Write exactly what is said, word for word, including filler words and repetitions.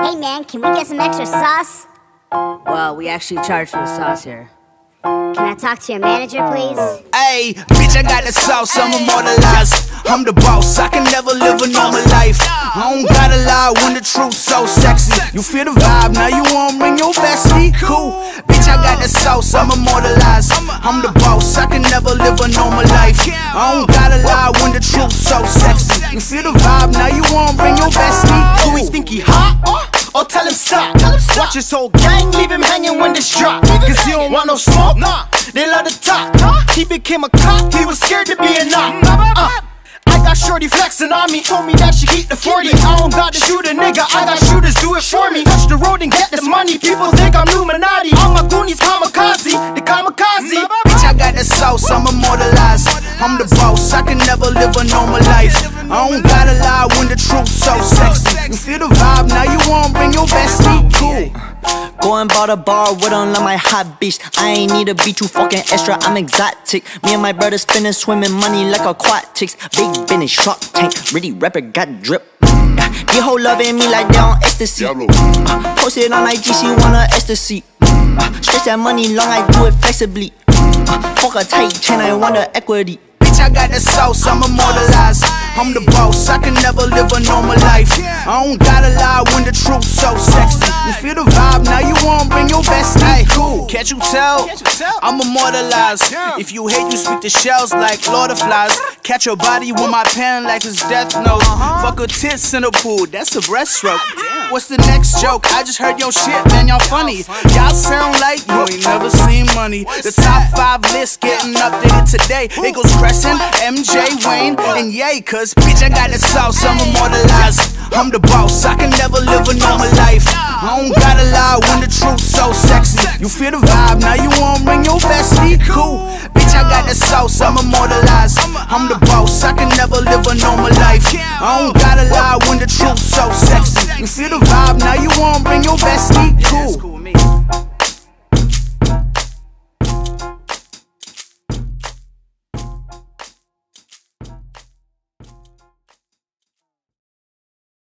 Hey man, can we get some extra sauce? Well, we actually charge for the sauce here. Can I talk to your manager, please? Hey, bitch, I got the sauce, I'm immortalized. I'm the boss, I can never live a normal life. I don't gotta lie when the truth's so sexy. You feel the vibe, now you wanna bring your bestie? Cool, bitch, I got the sauce, I'm immortalized. I'm the boss, I can never live a normal life. I don't gotta lie when the truth's so sexy. You feel the vibe, now you wanna bring your bestie? Cool. Do we think he hot? Or tell him stop. Watch his whole gang, leave him hanging when this drop. Cause he don't want no smoke, nah. They love to talk. He became a cop, he was scared to be a knock. uh, I got shorty flexing on me, told me that she keep the forty. I don't gotta shoot a nigga, I got shooters do it for me. Touch the road and get this money, people think I'm Illuminati. All my goonies kamikaze, the kamikaze. Bitch, I got the sauce, I'm immortalized. I'm the boss, I can never live a normal life. I don't gotta lie when the truth's so sexy. You feel the vibe, now you wanna bring your bestie? Cool. Go and bought a bar with on like my hot bitch. I ain't need to be too fucking extra, I'm exotic. Me and my brother spending swimming money like aquatics. Big business, shark tank, really rapper got drip. uh, These hoes loving me like they on ecstasy. uh, Posted on I G, she wanna ecstasy. uh, Stretch that money long, I do it flexibly. uh, Fuck a tight chain, I want the equity. Bitch, I got the sauce, I'm immortalized. I'm the boss, I can never live a normal life. I don't gotta lie when the truth's so sexy. You feel the vibe, now you wanna bring your bestie? Hey, cool, can't you tell? I'm immortalized. If you hate, you speak to shells like Lord of Flies. Catch your body with my pen like it's death note. Fuck her tits in the pool, that's a breaststroke. What's the next joke? I just heard your shit, man, y'all funny. Y'all sound like you ain't never seen money. The top five list getting updated today. It goes Crescent, M J, Wayne, and Ye. Cause bitch, I got the sauce, I'm immortalized. I'm the boss, I can never live a normal life. I don't gotta lie when the truth's so sexy. You feel the vibe, now you wanna bring your bestie? Cool, bitch, I got the sauce, I'm immortalized. I'm the boss, I can never live a normal life. I don't gotta lie when the truth's so sexy. You feel the vibe, now you wanna bring your bestie? Cool.